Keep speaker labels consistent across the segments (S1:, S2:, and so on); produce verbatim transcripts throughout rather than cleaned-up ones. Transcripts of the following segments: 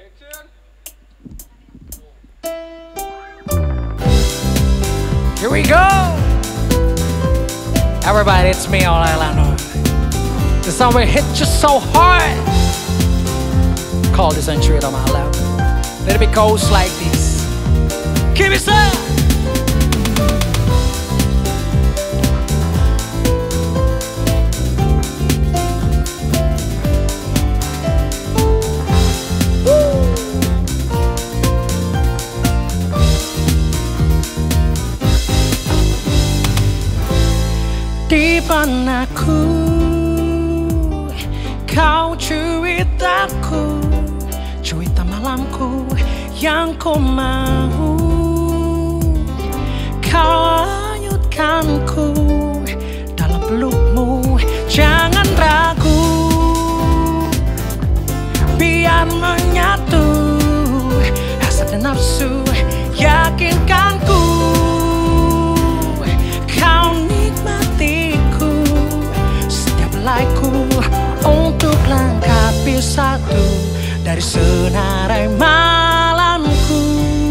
S1: Here we go! Everybody, it's me, Ola Elannor. The song will hit you so hard. Call this on Juita Malam. Let it goes like this. Keep it up! Di panaku, kau cuitaku, cuita malamku yang ku mau. Kau hanyutkanku dalam pelukmu, jangan ragu. Biar menyatu hasrat dan nafsu, yakinkanku. Kau nikmatiku setiap helaiku untuk lengkapi satu dari senarai malamku.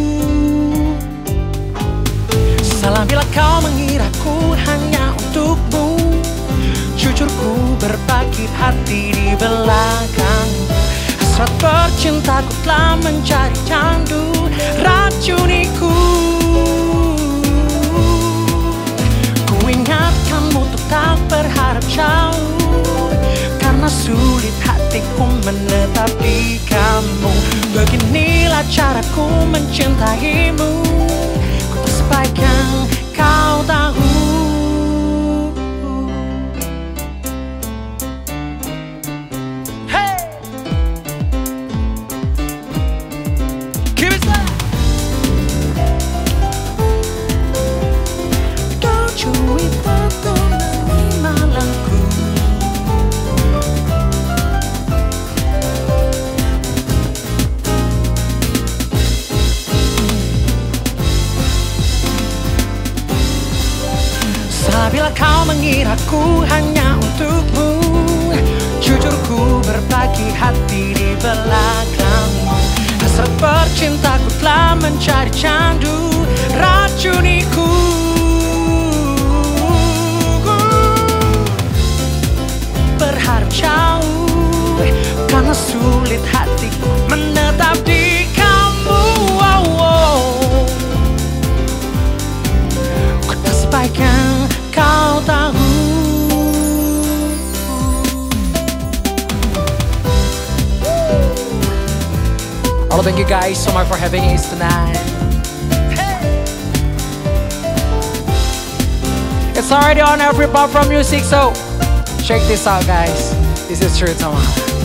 S1: Salam bila kau mengiraku hanya untukmu. Jujur ku berbagi hati di belakangmu. Hasrat bercintaku telah menjadi candu, racuniku. Ku ingatkanmu untuk tak berharap jauh, karena sulit hatiku menetap di kamu. Beginilah caraku mencintaimu, ku tak sebaiknya kau tahu. Hey, keep it up. Don't you ever go malamku. Bila kau mengiraku hanya untukmu, jujur ku berbagi hati di belakangmu. Hasrat bercintaku telah menjadi candu, racuniku. Berharap jauh, karena sulit hatiku menetap di kamu. Oh, oh. Ku tak sebaiknya kau tahu. Oh, thank you guys so much for having us tonight. Hey. It's already on every platform music, so check this out, guys. This is Juita Malam.